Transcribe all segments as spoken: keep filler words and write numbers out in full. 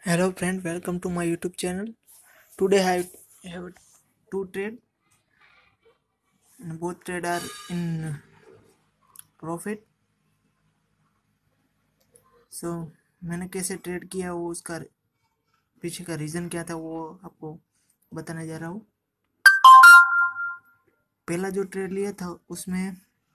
Hello friend, welcome to my YouTube channel. Today I have two trade and both trade are in profit. So मैंने कैसे trade किया वो उसका पीछे का रीज़न क्या था वो आपको बताने जा रहा हूँ। पहला जो ट्रेड लिया था उसमें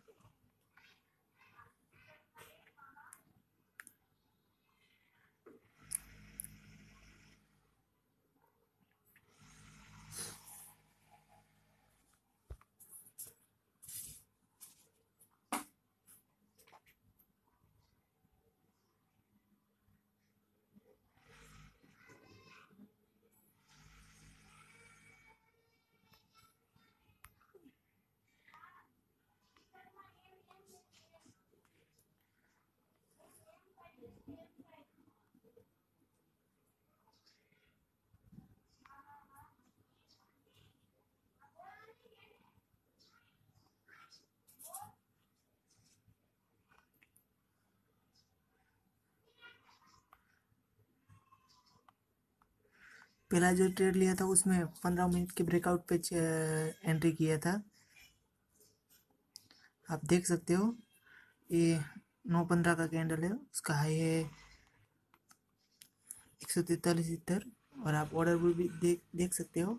पहला जो ट्रेड लिया था उसमें पंद्रह मिनट के ब्रेकआउट पे एंट्री किया था। आप देख सकते हो ये नौ पंद्रह का कैंडल है, उसका हाई है एक सौ तैतालीस इतर और आप ऑर्डर बुक भी देख देख सकते हो।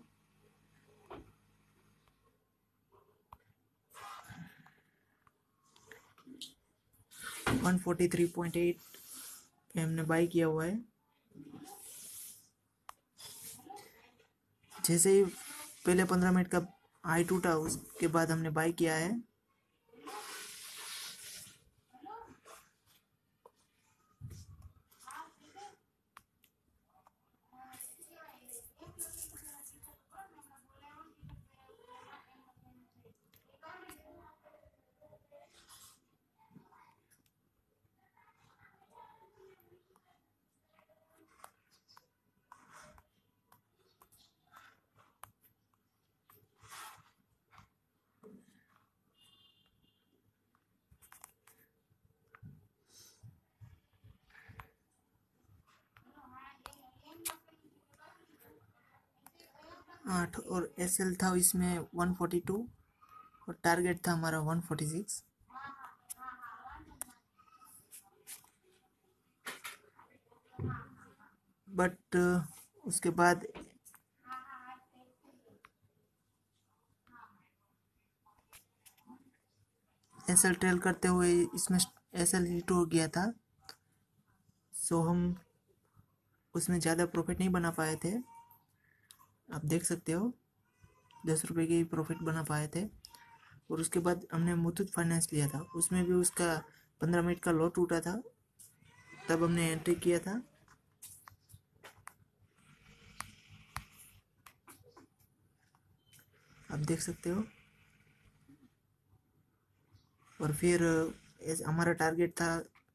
One forty three point eight पे हमने बाई किया हुआ है। जैसे ही पहले पंद्रह मिनट का हाई टूटा उसके बाद हमने बाई किया है। आठ और एस एल था इसमें वन फोर्टी टू और टारगेट था हमारा वन फोर्टी सिक्स। बट उसके बाद एस एल ट्रेल करते हुए इसमें एस एल हिट हो गया था, सो हम उसमें ज़्यादा प्रॉफिट नहीं बना पाए थे। आप देख सकते हो दस रुपये के प्रॉफिट बना पाए थे। और उसके बाद हमने मुथूट फाइनेंस लिया था, उसमें भी उसका पंद्रह मिनट का लो टूटा था, तब हमने एंट्री किया था। आप देख सकते हो। और फिर हमारा टारगेट था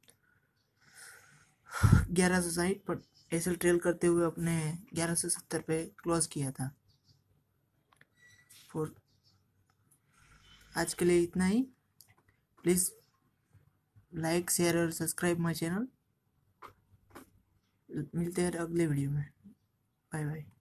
ग्यारह सौ साठ, पर एस एल ट्रेल करते हुए अपने ग्यारह सौ सत्तर पे क्लोज किया था। और आज के लिए इतना ही। प्लीज़ लाइक शेयर और सब्सक्राइब माई चैनल। मिलते हैं अगले वीडियो में। Bye bye.